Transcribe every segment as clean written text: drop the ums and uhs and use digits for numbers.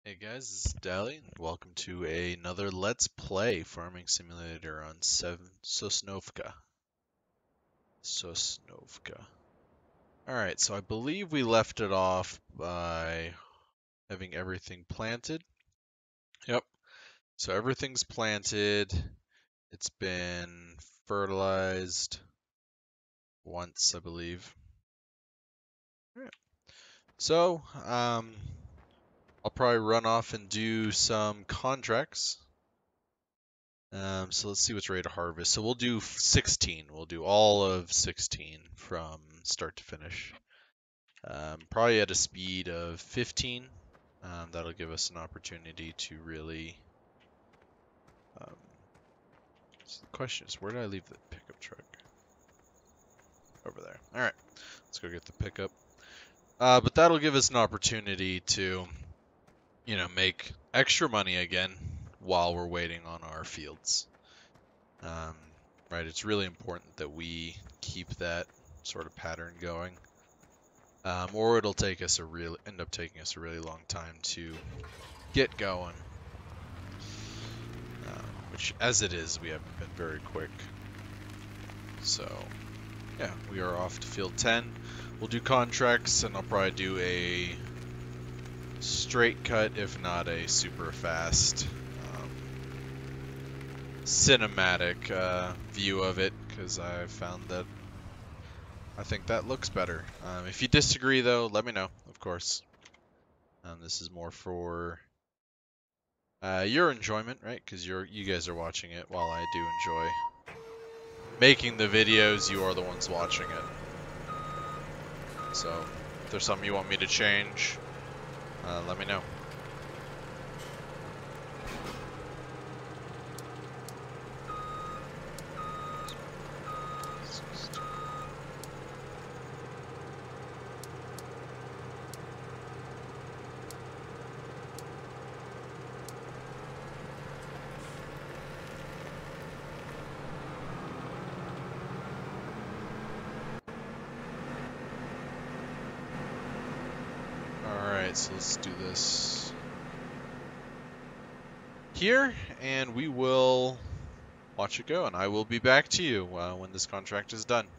Hey guys, this is Dally, and welcome to another Let's Play Farming Simulator on Sosnovka. Alright, so I believe we left it off by having everything planted. Yep, so everything's planted. It's been fertilized once, I believe. Alright, so, I'll probably run off and do some contracts. So let's see what's ready to harvest. So we'll do 16. We'll do all of 16 from start to finish. Probably at a speed of 15. That'll give us an opportunity to really... so the question is, where did I leave the pickup truck? Over there. Alright, let's go get the pickup. But that'll give us an opportunity to, make extra money again while we're waiting on our fields. Right, it's really important that we keep that sort of pattern going, or it'll take us end up taking us a really long time to get going. Which, as it is, we haven't been very quick. So, yeah, we are off to field 10. We'll do contracts, and I'll probably do a straight cut, if not a super fast cinematic view of it, because I found that I think that looks better. If you disagree, though, let me know, of course. This is more for your enjoyment, right? Because you guys are watching it while I do enjoy making the videos. You are the ones watching it. So if there's something you want me to change, let me know. So let's do this here, and we will watch it go, and I will be back to you when this contract is done.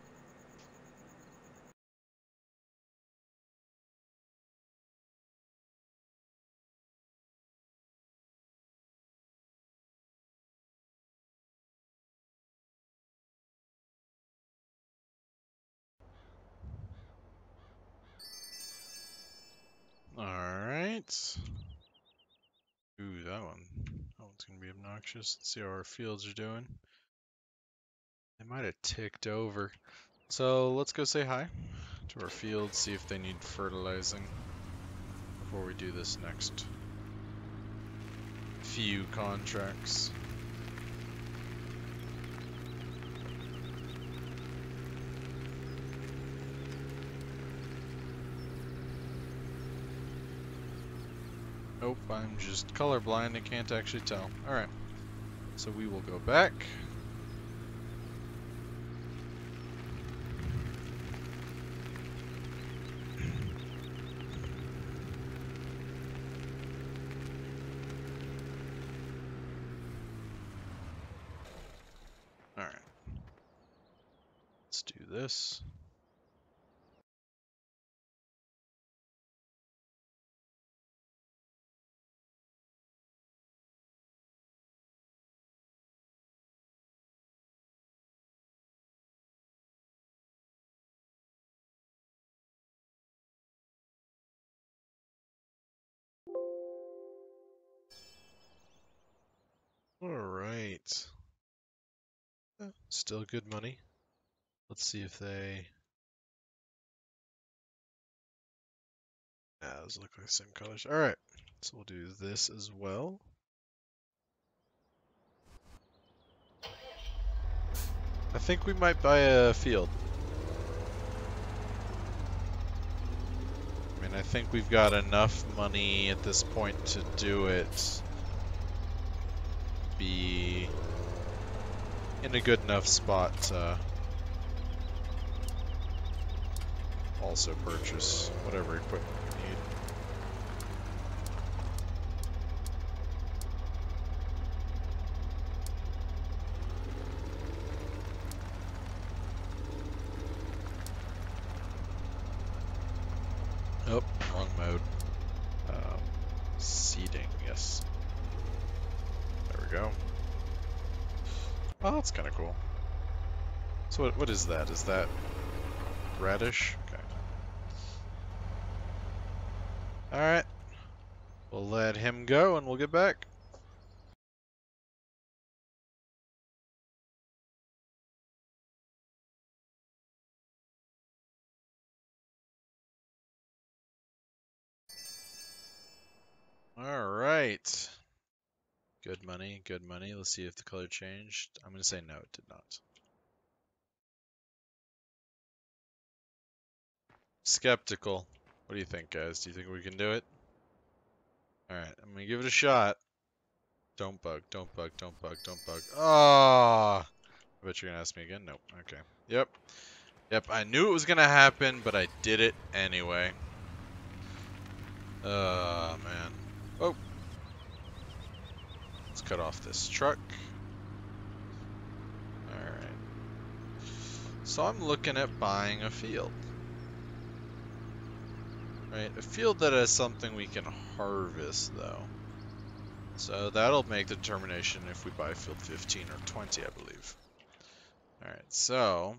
Alright. Ooh, that one's gonna be obnoxious. Let's see how our fields are doing. They might have ticked over. So let's go say hi to our fields, see if they need fertilizing before we do this next few contracts. Nope, I'm just colorblind and can't actually tell. Alright, so we will go back. Alright, let's do this. Alright. Still good money. Let's see if they... Yeah, those look like the same colors. Alright, so we'll do this as well. I think we might buy a field. I mean, I think we've got enough money at this point to do it. Be in a good enough spot to also purchase whatever equipment we need. Wrong mode. Seeding, yes. There we go. Oh, that's kind of cool. So what is that? Is that radish? Okay. Alright. We'll let him go and we'll get back. Alright. Good money, good money. Let's see if the color changed. I'm going to say no, it did not. Skeptical. What do you think, guys? Do you think we can do it? Alright, I'm going to give it a shot. Don't bug, don't bug, don't bug, don't bug. Oh! I bet you're going to ask me again? Nope. Okay. Yep. Yep, I knew it was going to happen, but I did it anyway. Oh, man. Oh! Let's cut off this truck. Alright. So I'm looking at buying a field. Right, a field that has something we can harvest, though. So that'll make the determination if we buy field 15 or 20, I believe. Alright, so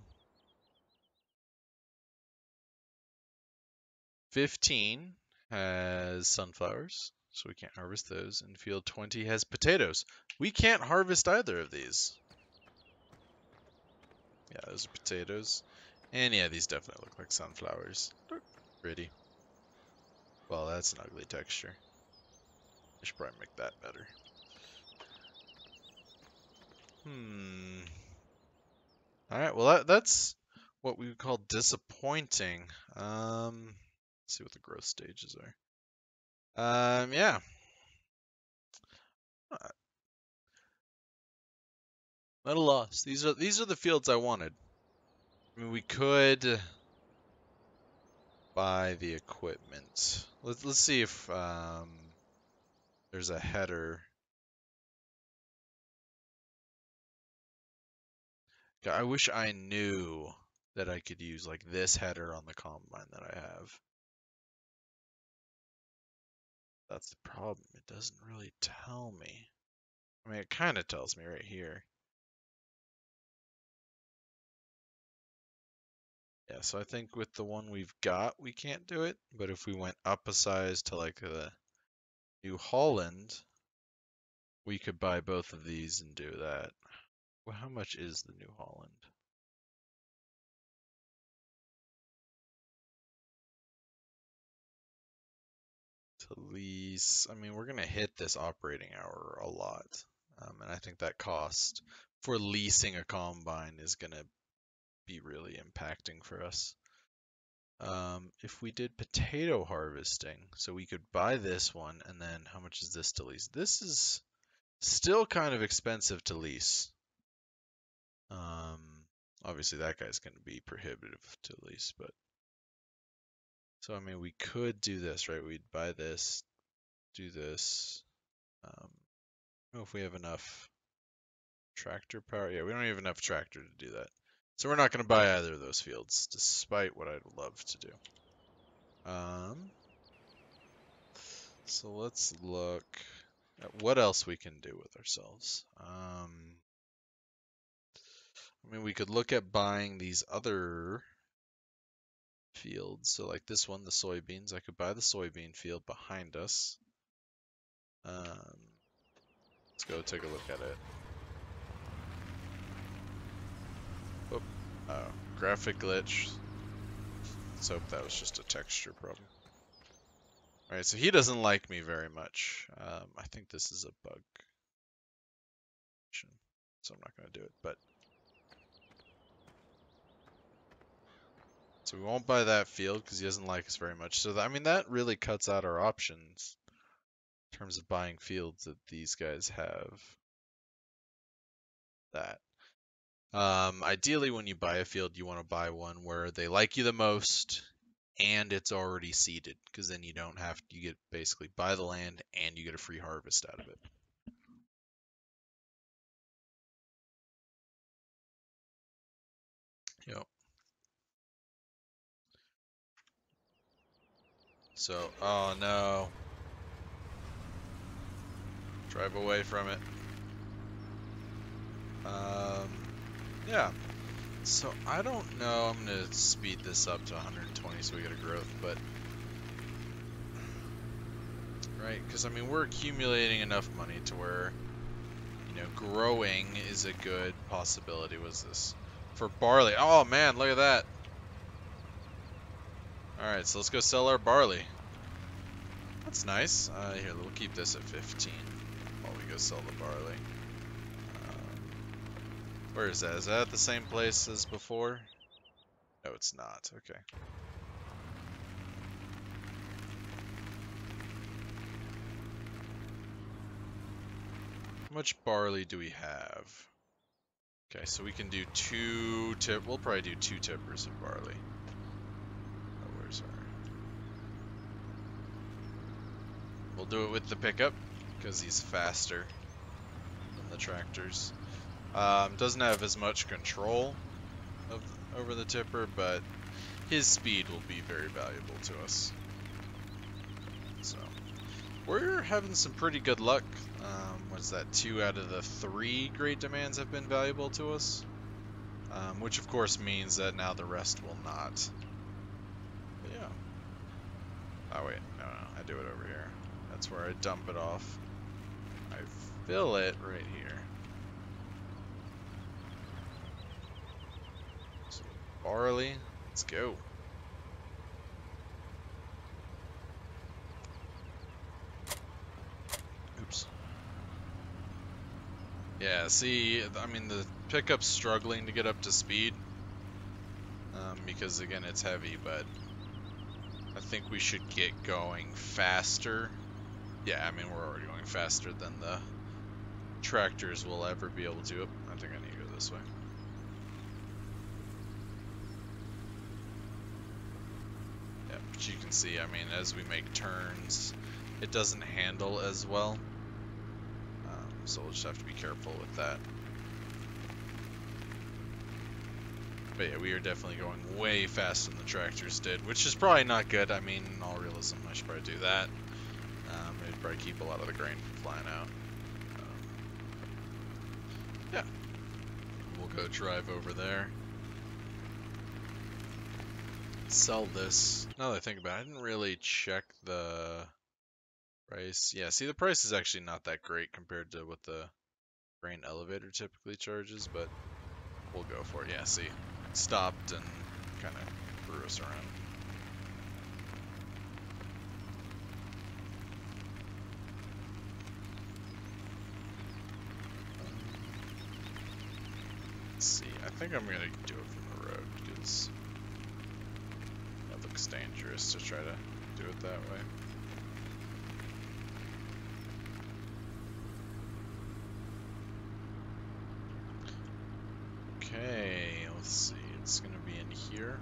15 has sunflowers, so we can't harvest those, and field 20 has potatoes. We can't harvest either of these. Yeah, those are potatoes. And yeah, these definitely look like sunflowers. Pretty. Well, that's an ugly texture. I should probably make that better. Alright, well that's what we would call disappointing. Let's see what the growth stages are. Yeah. At a loss. These are the fields I wanted. I mean, we could buy the equipment. Let's see if there's a header. God, I wish I knew that I could use like this header on the combine that I have. That's the problem. It doesn't really tell me. I mean, it kind of tells me right here. Yeah, so I think with the one we've got, we can't do it. But if we went up a size to like the New Holland, we could buy both of these and do that. Well, how much is the New Holland? To lease, I mean, we're gonna hit this operating hour a lot. And I think that cost for leasing a combine is gonna be really impacting for us. If we did potato harvesting, so we could buy this one, and then how much is this to lease? This is still kind of expensive to lease. Obviously that guy's going to be prohibitive to lease, but so I mean we could do this, right? We'd buy this, do this. I don't know if we have enough tractor power. Yeah, we don't have enough tractor to do that. So we're not going to buy either of those fields, despite what I'd love to do. So let's look at what else we can do with ourselves. I mean, we could look at buying these other fields. So like this one, the soybeans, I could buy the soybean field behind us. Let's go take a look at it. Oh, graphic glitch. Let's hope that was just a texture problem. Alright, so he doesn't like me very much. I think this is a bug. So I'm not going to do it, but... So we won't buy that field because he doesn't like us very much. So, I mean, that really cuts out our options in terms of buying fields that these guys have. That. Ideally, when you buy a field, you want to buy one where they like you the most and it's already seeded, because then you don't have to, you get basically buy the land and you get a free harvest out of it. Yep. So, oh no. Drive away from it. Yeah. So I don't know. I'm gonna speed this up to 120 so we get a growth, but right, because I mean we're accumulating enough money to where, you know, growing is a good possibility. What's this? For barley. Oh man, look at that. All right, so let's go sell our barley. That's nice. Here, we'll keep this at 15 while we go sell the barley. Where is that? Is that at the same place as before? No, it's not. Okay. How much barley do we have? Okay, so we can do we'll probably do 2 tippers of barley. Oh, where's our... We'll do it with the pickup, because he's faster than the tractors. Doesn't have as much control over the tipper, but his speed will be very valuable to us. So, we're having some pretty good luck. What's that? 2 out of the 3 great demands have been valuable to us. Which of course means that now the rest will not. But yeah. Oh wait, no, I do it over here. That's where I dump it off. I fill it right here. So, barley, let's go. Oops. Yeah, see, I mean, the pickup's struggling to get up to speed. Because, again, it's heavy, but I think we should get going faster. Yeah, I mean, we're already going faster than the tractors will ever be able to. I think I need to go this way. Yeah, but you can see, I mean, as we make turns, it doesn't handle as well. So we'll just have to be careful with that. But yeah, we are definitely going way faster than the tractors did, which is probably not good. I mean, in all realism, I should probably do that. Maybe probably keep a lot of the grain from flying out. Yeah. We'll go drive over there. Sell this. Now that I think about it, I didn't really check the price. Yeah, see, the price is actually not that great compared to what the grain elevator typically charges, but we'll go for it. Yeah, see, stopped and kind of threw us around. Let's see, I think I'm gonna do it from the road because that looks dangerous to try to do it that way. Okay, let's see, it's gonna be in here.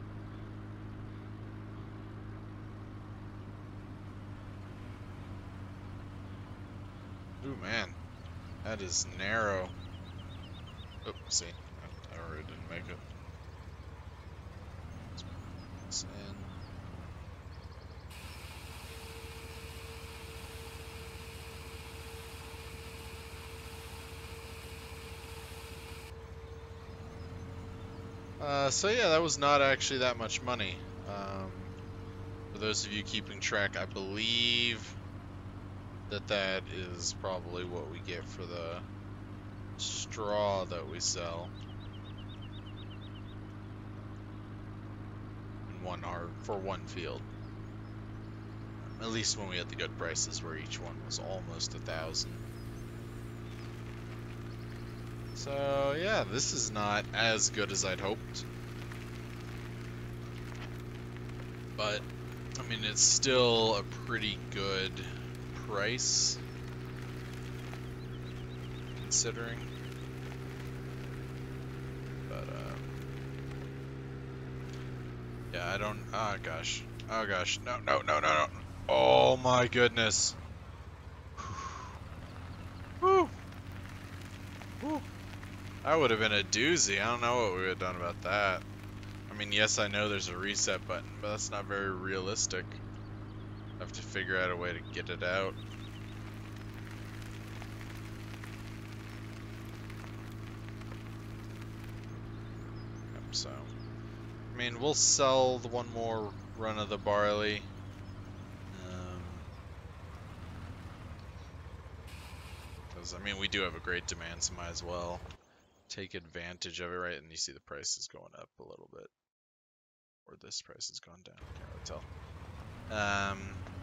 Ooh, man, that is narrow. Oh, see, I already didn't make it. Let's put this in. So yeah, that was not actually that much money. For those of you keeping track, I believe that is probably what we get for the straw that we sell. In for one field. At least when we had the good prices where each one was almost 1,000. So yeah, this is not as good as I'd hoped. But, I mean, it's still a pretty good price, considering. But, yeah, I don't, oh gosh, no. Oh my goodness. Whew. Whew. That would have been a doozy. I don't know what we would have done about that. I mean, yes, I know there's a reset button, but that's not very realistic. I have to figure out a way to get it out. So, I mean, we'll sell the one more run of the barley. Because, I mean, we do have a great demand, so might as well take advantage of it, right? And you see the price is going up a little bit. Or this price has gone down, can't really tell.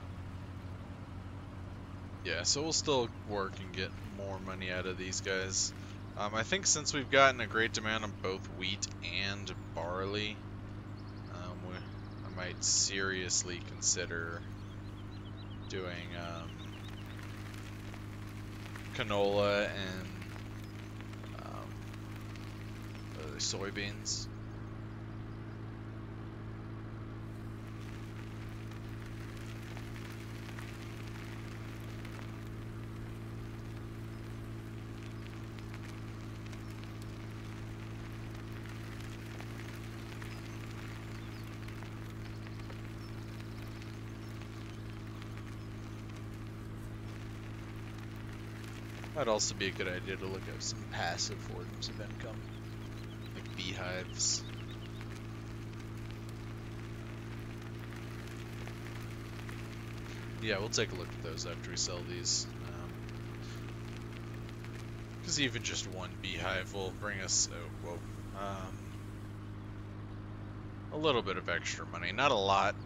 Yeah, so we'll still work and get more money out of these guys. I think since we've gotten a great demand on both wheat and barley, I might seriously consider doing canola and soybeans. That'd also be a good idea to look at some passive forms of income, like beehives. Yeah, we'll take a look at those after we sell these. Because even just one beehive will bring us a little bit of extra money. Not a lot,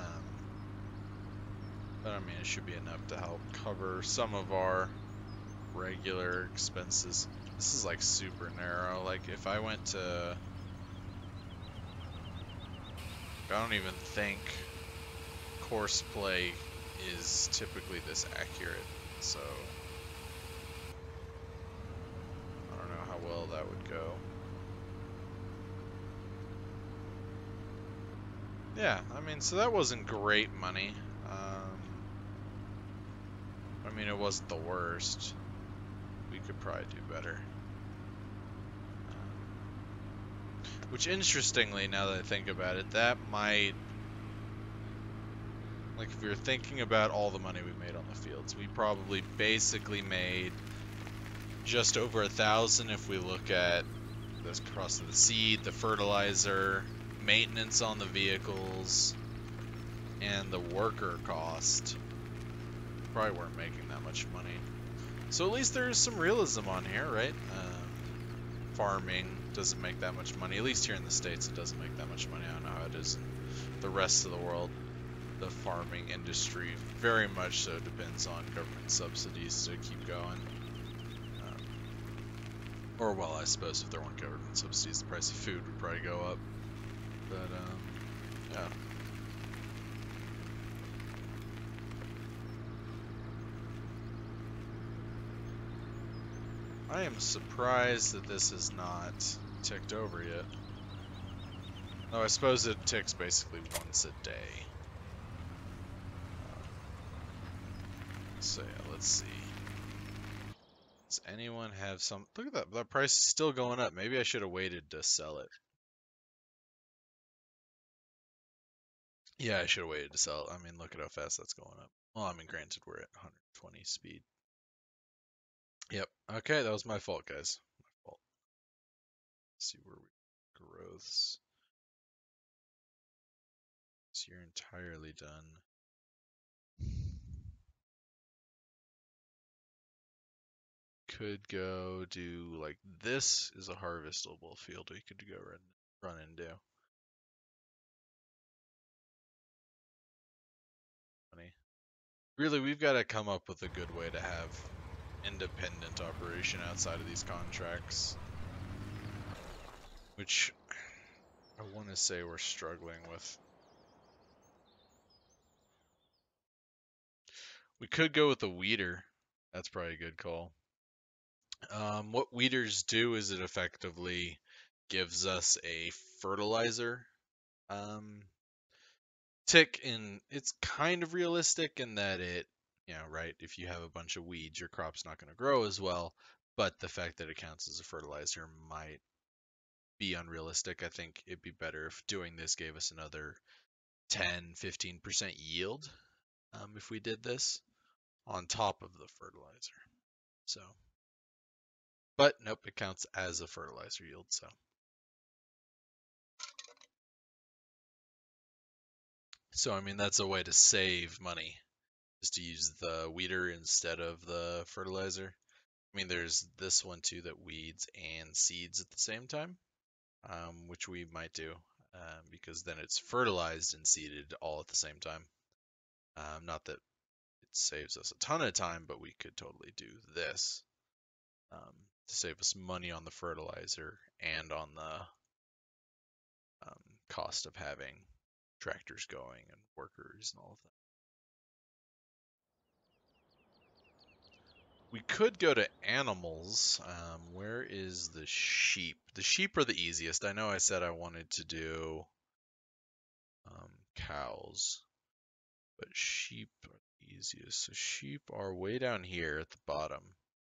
but I mean it should be enough to help cover some of our regular expenses. This is like super narrow. Like if I went to, I don't even think CoursePlay is typically this accurate, so I don't know how well that would go. Yeah, I mean, so that wasn't great money. I mean, it wasn't the worst. We could probably do better. Which, interestingly, now that I think about it, that might... Like, if we were thinking about all the money we made on the fields, we probably basically made just over 1,000 if we look at the cost of the seed, the fertilizer, maintenance on the vehicles, and the worker cost. Probably weren't making that much money. So at least there's some realism on here, right? Farming doesn't make that much money. At least here in the States, it doesn't make that much money. I don't know how it is in the rest of the world. The farming industry very much so depends on government subsidies to keep going. Or, well, I suppose if there weren't government subsidies, the price of food would probably go up. But, yeah. I am surprised that this is not ticked over yet. Oh, I suppose it ticks basically once a day. So yeah, let's see. Does anyone have some... Look at that, that price is still going up. Maybe I should have waited to sell it. Yeah, I should have waited to sell it. I mean, look at how fast that's going up. Well, I mean, granted, we're at 120 speed. Yep. Okay, that was my fault, guys. My fault. Let's see where we... Growths. So you're entirely done. Could go do like this is a harvestable field we could go run and do. Funny. Really, we've got to come up with a good way to have independent operation outside of these contracts, which I want to say we're struggling with. We could go with a weeder. That's probably a good call. What weeders do is it effectively gives us a fertilizer tick, in it's kind of realistic in that it, you know, right, if you have a bunch of weeds, your crop's not going to grow as well, but the fact that it counts as a fertilizer might be unrealistic. I think it'd be better if doing this gave us another 10-15% yield. if we did this on top of the fertilizer. So, but nope, it counts as a fertilizer yield. So I mean that's a way to save money, is to use the weeder instead of the fertilizer. I mean there's this one too that weeds and seeds at the same time, which we might do because then it's fertilized and seeded all at the same time. Not that it saves us a ton of time, but we could totally do this to save us money on the fertilizer and on the cost of having tractors going and workers and all of that. We could go to animals. Where is the sheep? The sheep are the easiest. I know I said I wanted to do cows, but sheep are the easiest. So sheep are way down here at the bottom.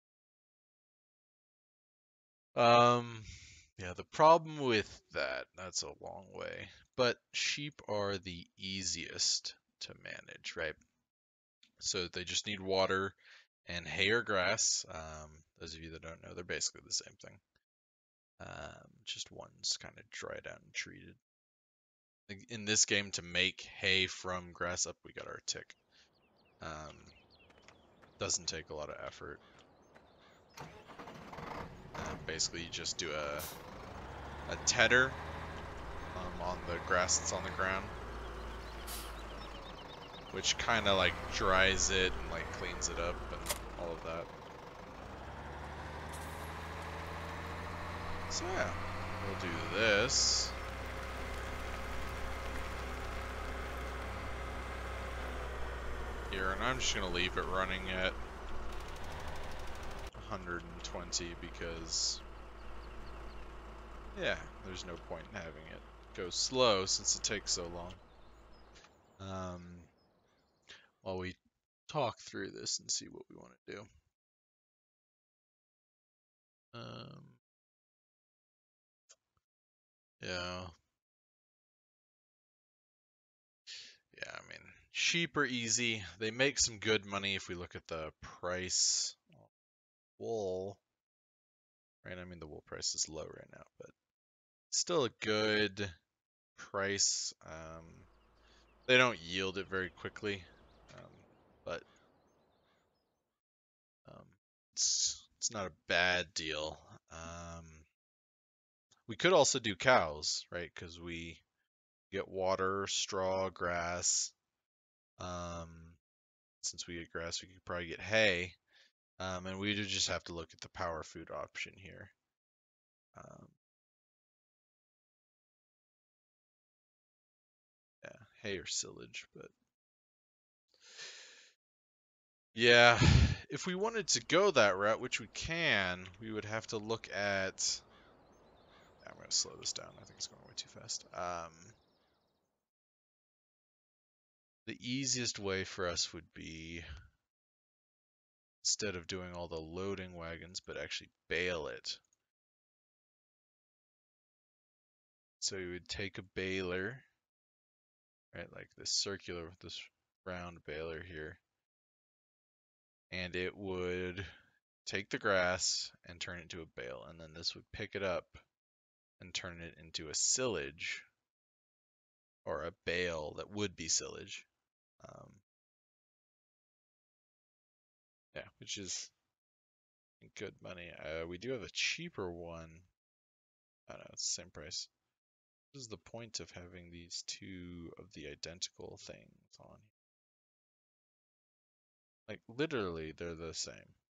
Yeah, the problem with that's a long way, but sheep are the easiest to manage, right? So they just need water and hay or grass. Those of you that don't know, they're basically the same thing. Just one's kind of dried out and treated. In this game, to make hay from grass up, we got our tick. Doesn't take a lot of effort. Basically, you just do a tedder on the grass that's on the ground, which kind of like dries it and like cleans it up and all of that. So yeah, we'll do this. Here, and I'm just gonna leave it running at 120 because, yeah, there's no point in having it go slow since it takes so long. While we talk through this and see what we want to do. Yeah. Yeah, I mean, sheep are easy. They make some good money if we look at the price. Wool, right? I mean, the wool price is low right now, but still a good price. They don't yield it very quickly, but it's not a bad deal. We could also do cows, right? Because we get water, straw, grass. Since we get grass, we could probably get hay. And we would just have to look at the power food option here. Yeah, hay or silage, but yeah, if we wanted to go that route, which we can, we would have to look at. I'm going to slow this down. I think it's going way too fast. The easiest way for us would be, instead of doing all the loading wagons, but actually bale it. So we would take a baler, right, like this circular, this round baler here, and it would take the grass and turn it into a bale, and then this would pick it up and turn it into a silage, or a bale that would be silage. Yeah, which is good money. We do have a cheaper one. I don't know, it's the same price. What is the point of having these two of the identical things on? Like, literally, they're the same.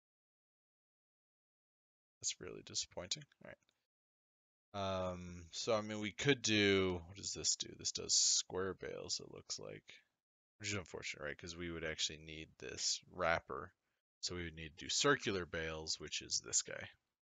That's really disappointing. All right. So, I mean, we could do, what does this do? This does square bales, it looks like. Which is unfortunate, right? Because we would actually need this wrapper. So we would need to do circular bales, which is this guy.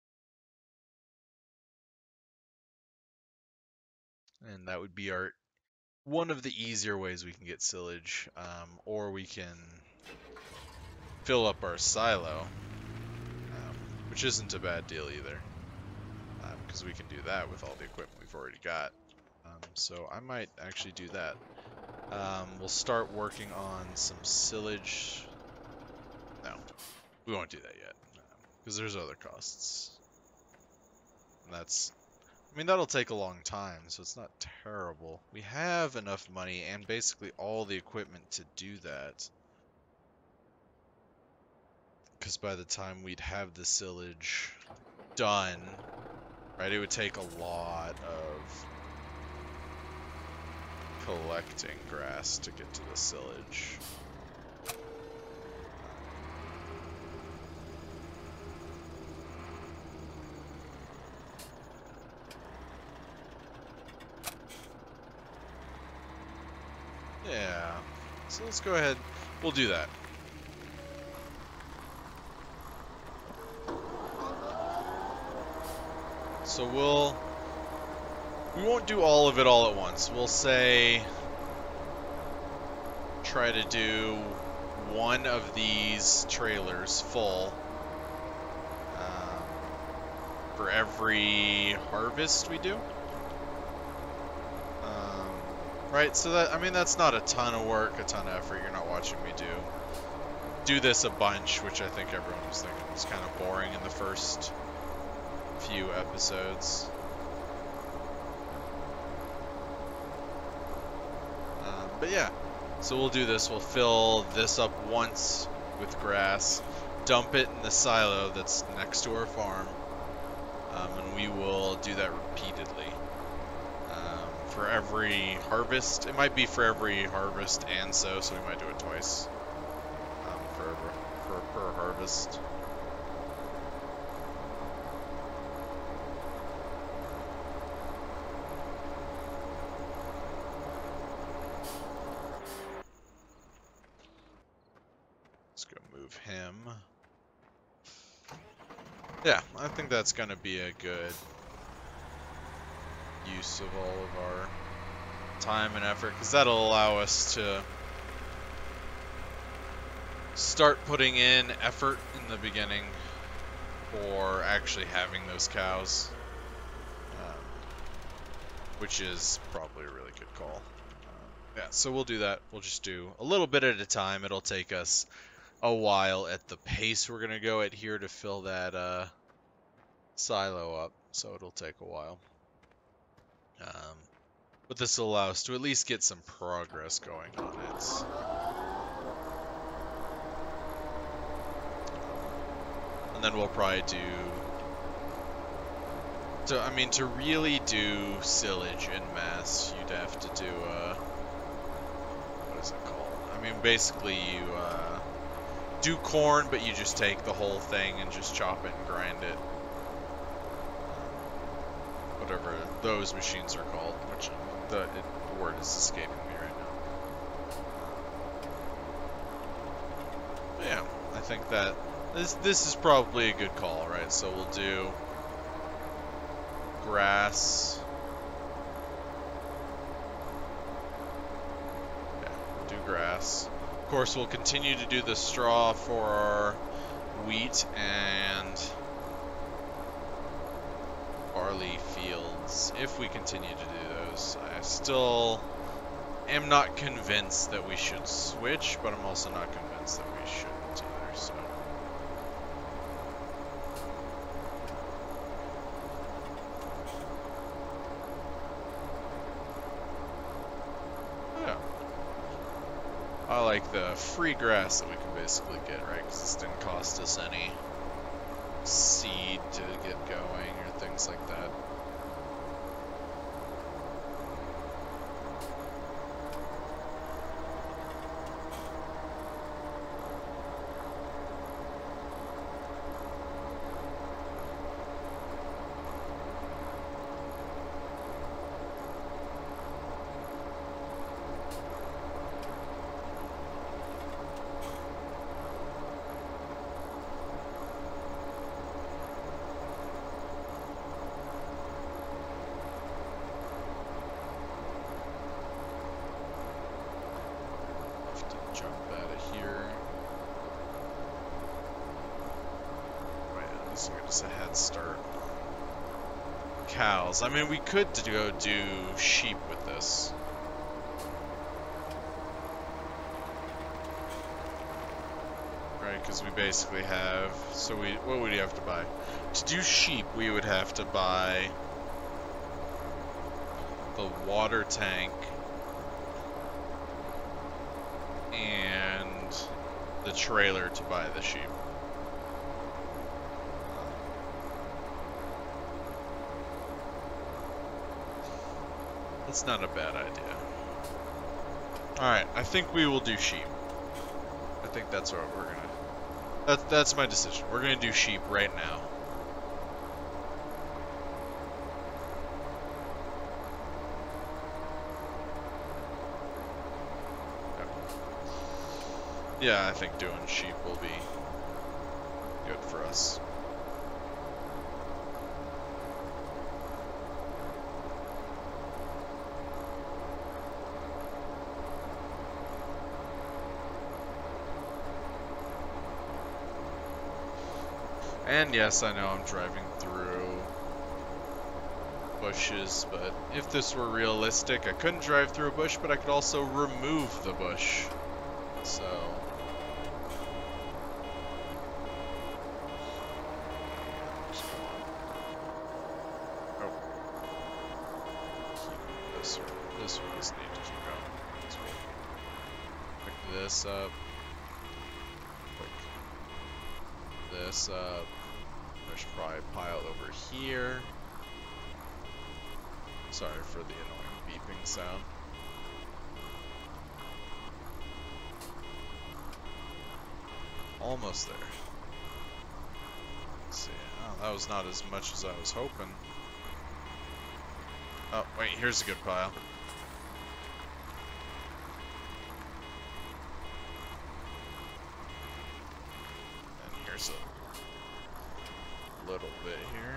And that would be one of the easier ways we can get silage, or we can fill up our silo, which isn't a bad deal either, because we can do that with all the equipment we've already got. So I might actually do that. We'll start working on some silage. No, we won't do that yet, because there's other costs. And that's, I mean, that'll take a long time, so it's not terrible. We have enough money and basically all the equipment to do that. Because by the time we'd have the silage done, right, it would take a lot of collecting grass to get to the silage. Yeah, so let's go ahead, we'll do that. So we won't do all of it all at once. We'll say, try to do one of these trailers full for every harvest we do. Right, so that, I mean, that's not a ton of work, a ton of effort. You're not watching me do this a bunch, which I think everyone was thinking was kind of boring in the first few episodes. But yeah, so we'll do this. We'll fill this up once with grass, dump it in the silo that's next to our farm, and we will do that repeatedly. For every harvest, it might be for every harvest and so we might do it twice per harvest. Let's go move him. Yeah, I think that's going to be a good use of all of our time and effort, because that'll allow us to start putting in effort in the beginning for actually having those cows, which is probably a really good call. Yeah, so we'll do that. We'll just do a little bit at a time. It'll take us a while at the pace we're going to go at here to fill that silo up, so it'll take a while. But this will allow us to at least get some progress going on it. And then we'll probably do... I mean, to really do silage en masse, you'd have to do, what is it called? I mean, basically you do corn, but you just take the whole thing and just chop it and grind it. Whatever those machines are called, which the word is escaping me right now. But yeah, I think that this is probably a good call, right? So we'll do grass. Yeah, we'll do grass. Of course, we'll continue to do the straw for our wheat and barley fields, if we continue to do those. I still am not convinced that we should switch, but I'm also not convinced that we shouldn't either, so. Yeah. I like the free grass that we can basically get, right? Because this didn't cost us any seed to get going or things like that. A head start. Cows. I mean, we could go do sheep with this. right? Because we basically have, so what would you have to buy? To do sheep, we would have to buy the water tank and the trailer to buy the sheep. That's not a bad idea. Alright, I think we will do sheep. I think that's what we're gonna... That's my decision. We're gonna do sheep right now. Yeah, I think doing sheep will be good for us. And yes, I know I'm driving through bushes, but if this were realistic, I couldn't drive through a bush, but I could also remove the bush. So... oh. This one just need to keep going. Pick this up. This up. There's probably a pile over here. Sorry for the annoying beeping sound. Almost there. Let's see. Oh, that was not as much as I was hoping. Oh, wait, here's a good pile. There's a little bit here.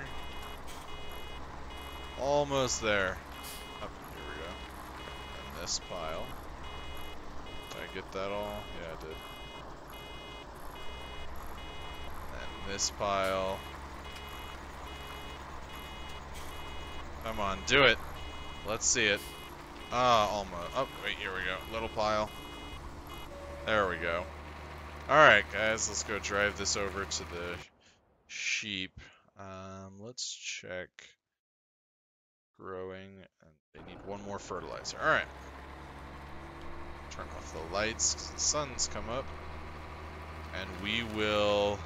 Almost there. Up, here we go. And this pile. Did I get that all? Yeah, I did. And this pile. Come on, do it. Let's see it. Ah, almost. Oh, wait, here we go. Little pile. There we go. Alright, guys, let's go drive this over to the sheep. Let's check growing. And they need one more fertilizer. Alright. Turn off the lights because the sun's come up. And we will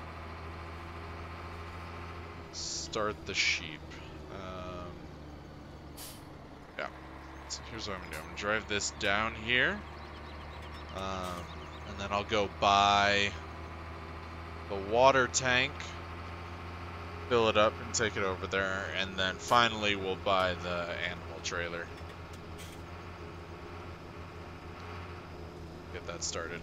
start the sheep. Yeah. So here's what I'm doing. I'm going to drive this down here. And then I'll go buy the water tank, fill it up and take it over there, and then finally we'll buy the animal trailer. Get that started.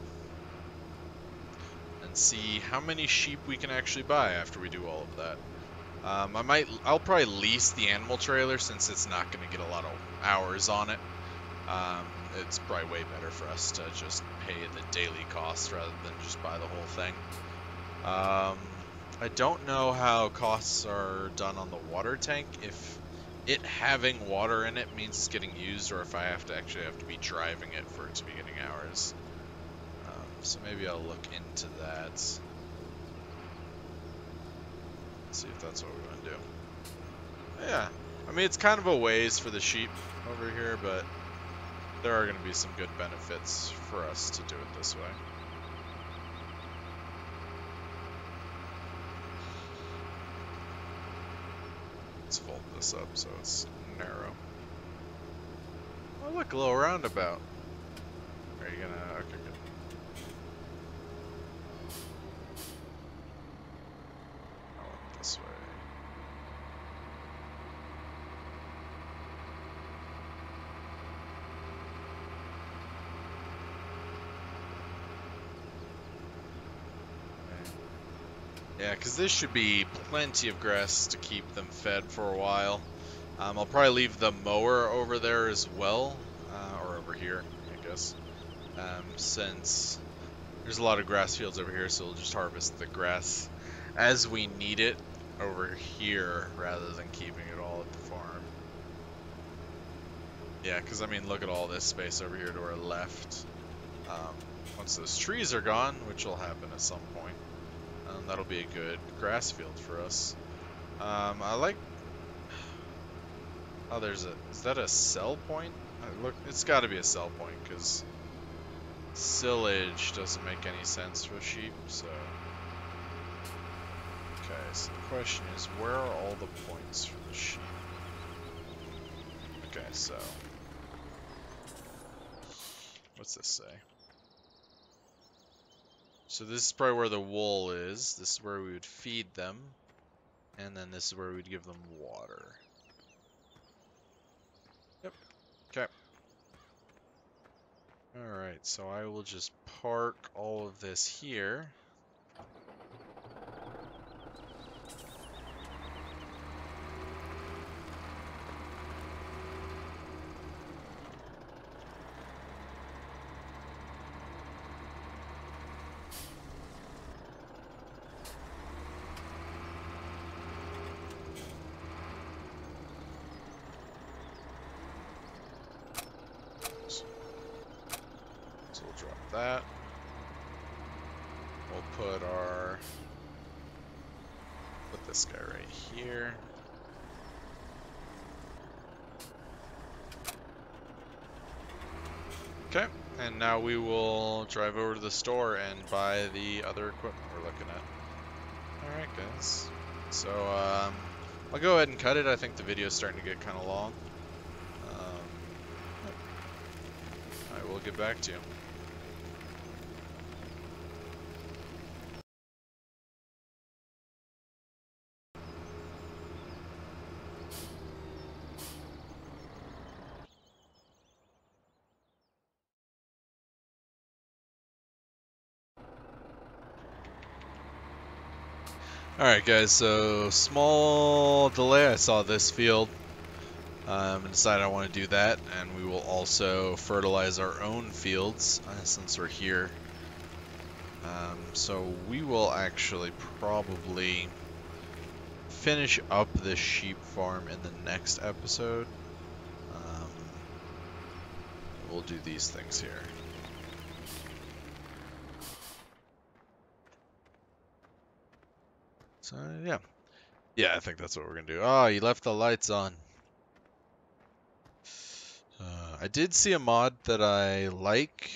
And see how many sheep we can actually buy after we do all of that. I'll probably lease the animal trailer since it's not going to get a lot of hours on it. It's probably way better for us to just pay the daily costs rather than just buy the whole thing. I don't know how costs are done on the water tank, if it having water in it means it's getting used, or if I actually have to be driving it for it to be getting hours. So maybe I'll look into that. See if that's what we want to do. Yeah, I mean, it's kind of a ways for the sheep over here, but there are going to be some good benefits for us to do it this way. Let's fold this up so it's narrow. Oh, look, a little roundabout. Are you gonna... okay, good. I want this way. Yeah, because this should be plenty of grass to keep them fed for a while. I'll probably leave the mower over there as well, or over here, I guess, since there's a lot of grass fields over here, so we'll just harvest the grass as we need it over here rather than keeping it all at the farm. Yeah, because I mean, look at all this space over here to our left. once those trees are gone, which will happen at some point, that'll be a good grass field for us. I like. Oh, is that a sell point? Look, it's got to be a sell point because silage doesn't make any sense for sheep. So, okay. So the question is, where are all the points for the sheep? Okay, so what's this say? So this is probably where the wool is. This is where we would feed them. And then this is where we'd give them water. Yep. Okay. Alright, so I will just park all of this here. So we'll drop that. We'll put this guy right here. Okay, and now we will drive over to the store and buy the other equipment we're looking at. Alright guys, so I'll go ahead and cut it. I think the video is starting to get kind of long. I will get back to you. Alright guys, so small delay. I saw this field and decided I want to do that, and we will also fertilize our own fields since we're here. So we will actually probably finish up the sheep farm in the next episode. We'll do these things here. So yeah, I think that's what we're gonna do. Oh, you left the lights on. I did see a mod that I like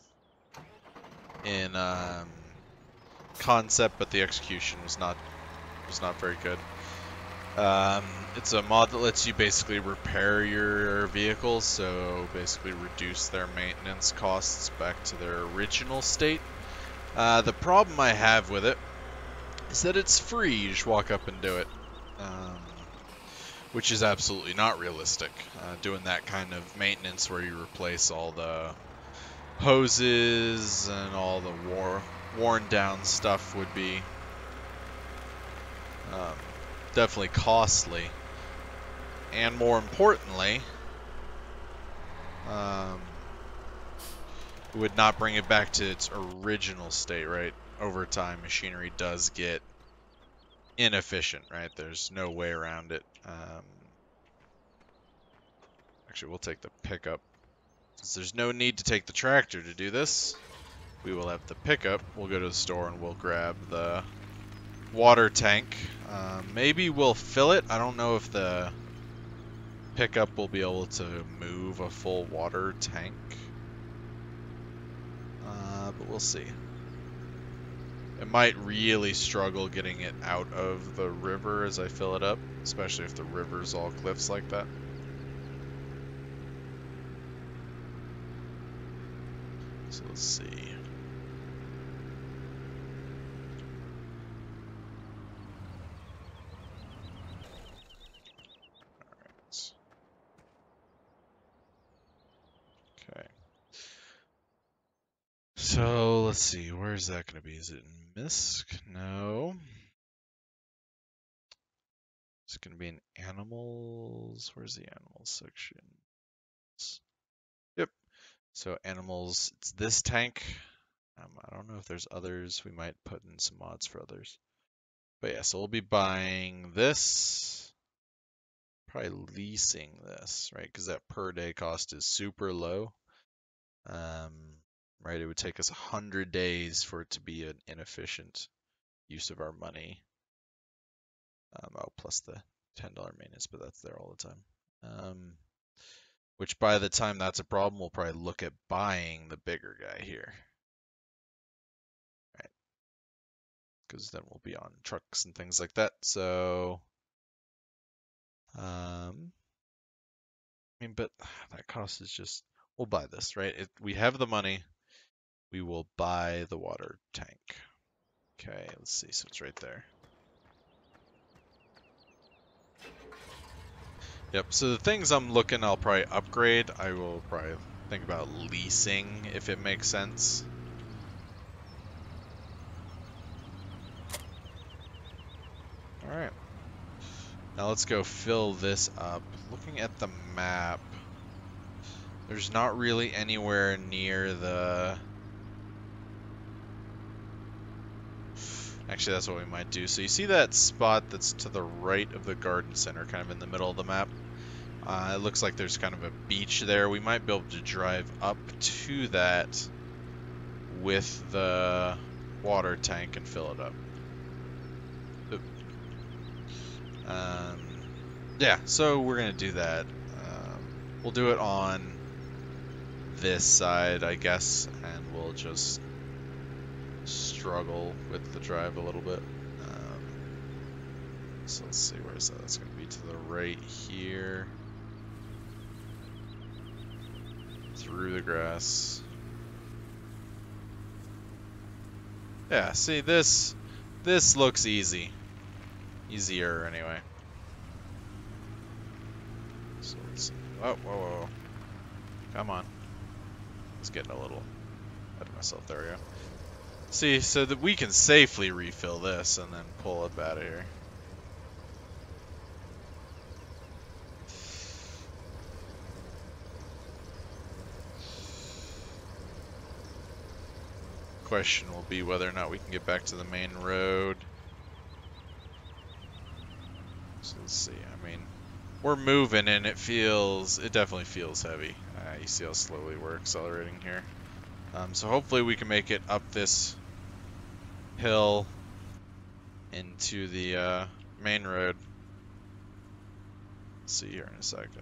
in concept, but the execution was not very good. It's a mod that lets you basically repair your vehicles, so basically reduce their maintenance costs back to their original state. The problem I have with it is that it's free. You just walk up and do it, which is absolutely not realistic. Doing that kind of maintenance where you replace all the hoses and all the worn down stuff would be definitely costly, and more importantly, it would not bring it back to its original state, right? Over time, machinery does get inefficient, right? There's no way around it. Actually, we'll take the pickup. Since there's no need to take the tractor to do this, we will have the pickup. We'll go to the store and we'll grab the water tank. Maybe we'll fill it. I don't know if the pickup will be able to move a full water tank. But we'll see. It might really struggle getting it out of the river as I fill it up, especially if the river's all cliffs like that. So let's see. Alright. Okay. So let's see, where is that going to be? Is it in Misk? No. It's going to be in animals. Where's the animals section? Yep. So animals, it's this tank. I don't know if there's others. We might put in some mods for others. But yeah, so we'll be buying this. Probably leasing this, right? Because that per day cost is super low. right? It would take us 100 days for it to be an inefficient use of our money. Oh, plus the $10 maintenance, but that's there all the time. Which by the time that's a problem, we'll probably look at buying the bigger guy here. Right? Because then we'll be on trucks and things like that. So, I mean, but that cost is just, we'll buy this, right? We have the money. We will buy the water tank. Okay, let's see. So it's right there. Yep, so the things I'm looking, I'll probably upgrade. I will probably think about leasing if it makes sense. Alright. Now let's go fill this up. Looking at the map, there's not really anywhere near the... Actually, that's what we might do. So you see that spot that's to the right of the garden center, kind of in the middle of the map? It looks like there's kind of a beach there. We might be able to drive up to that with the water tank and fill it up. Yeah, so we're going to do that. We'll do it on this side, I guess, and we'll just struggle with the drive a little bit. So let's see, where is that? That's going to be to the right here. Through the grass. Yeah, see, this looks easy. Easier, anyway. So let's see. Oh, whoa. Come on. I was getting a little ahead of myself. There we go. See, so that we can safely refill this and then pull up out of here. Question will be whether or not we can get back to the main road. So let's see. I mean, we're moving and it definitely feels heavy. You see how slowly we're accelerating here. So hopefully we can make it up this hill into the main road. Let's see here in a second.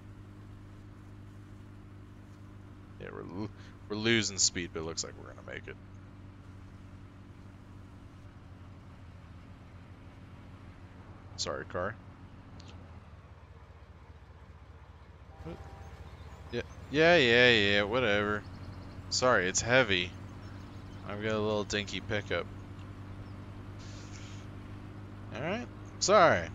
Yeah, we're losing speed, but it looks like we're gonna make it. Sorry, car. Yeah, whatever. Sorry, it's heavy. I've got a little dinky pickup. Alright, sorry.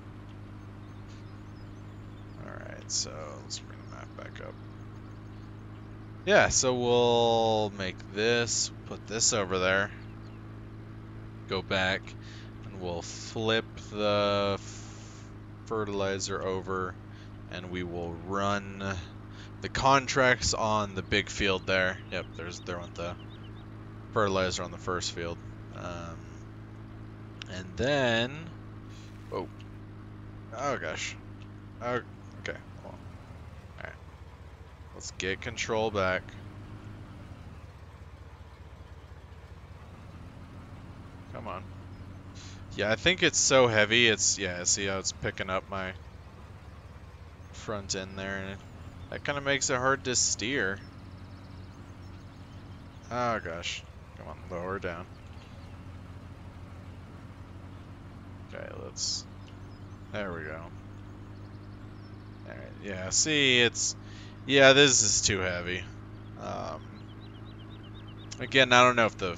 Alright, so let's bring the map back up. Yeah, so we'll make this, put this over there, go back, and we'll flip the fertilizer over, and we will run the contracts on the big field there. Yep, they're on the fertilizer on the first field. And then, oh gosh. Oh, okay, hold on. Alright. Let's get control back. Come on. Yeah, I think it's so heavy, yeah, see how it's picking up my front end there, and that kind of makes it hard to steer. Oh gosh. Come on, lower down. Okay, there we go. Alright, yeah, see, yeah, this is too heavy. Again, I don't know if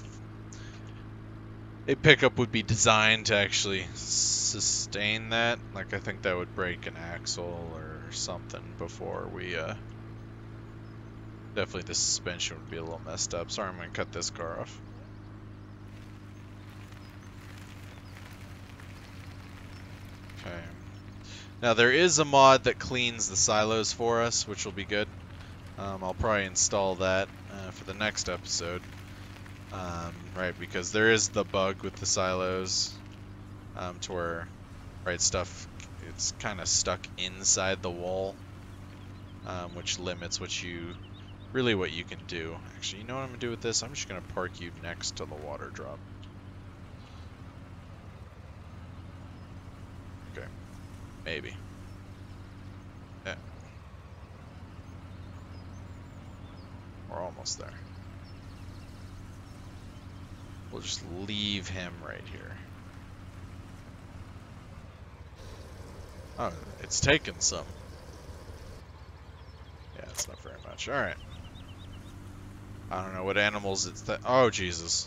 a pickup would be designed to actually sustain that. Like, I think that would break an axle or something before we, definitely the suspension would be a little messed up. Sorry, I'm going to cut this car off. Okay. Now, there is a mod that cleans the silos for us, which will be good. I'll probably install that for the next episode. Right, because there is the bug with the silos to where, right, it's kind of stuck inside the wall, which limits what you really what you can do. Actually, you know what I'm gonna do with this? I'm just gonna park you next to the water drop. Okay, maybe. Yeah. We're almost there. We'll just leave him right here. Oh, it's taken some. Yeah, it's not very much. Alright. I don't know what animals it's that. Oh, Jesus.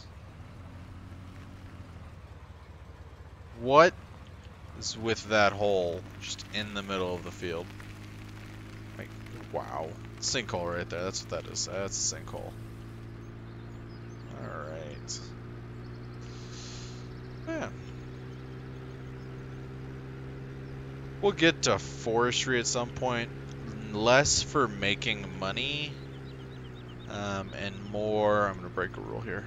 What is with that hole just in the middle of the field? Like, wow. Sinkhole right there. That's what that is. That's a sinkhole. Alright. Yeah. We'll get to forestry at some point. Less for making money. And more, I'm going to break a rule here.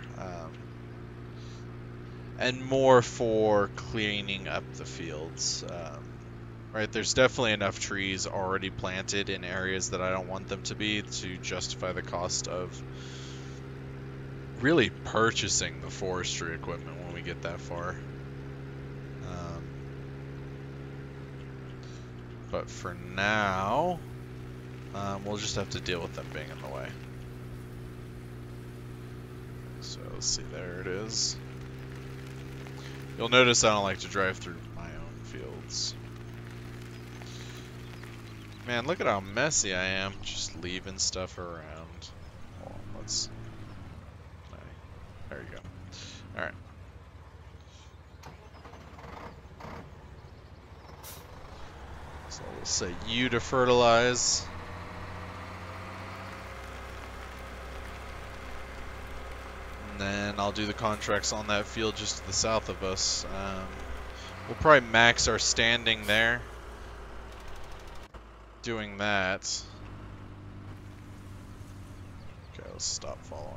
And more for cleaning up the fields. Right, there's definitely enough trees already planted in areas that I don't want them to be to justify the cost of really purchasing the forestry equipment when we get that far. But for now, we'll just have to deal with them being in the way. So let's see, there it is. You'll notice I don't like to drive through my own fields. Man, look at how messy I am, just leaving stuff around. Hold on, let's... There you go. Alright. So we'll set you to fertilize. And then I'll do the contracts on that field just to the south of us. We'll probably max our standing there. Doing that. Okay, let's stop following.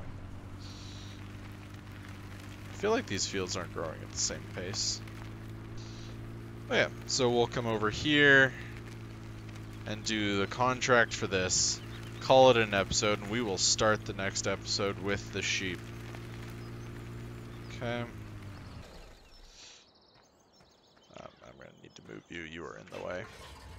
I feel like these fields aren't growing at the same pace. But yeah, so we'll come over here and do the contract for this. Call it an episode, and we will start the next episode with the sheep. Okay. I'm going to need to move you. You are in the way.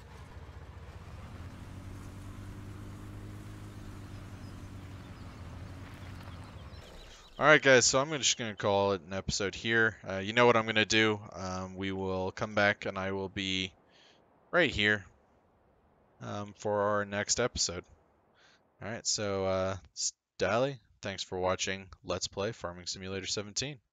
Alright guys, so I'm just going to call it an episode here. You know what I'm going to do. We will come back and I will be right here for our next episode. Alright, so Dally, thanks for watching Let's Play Farming Simulator 17.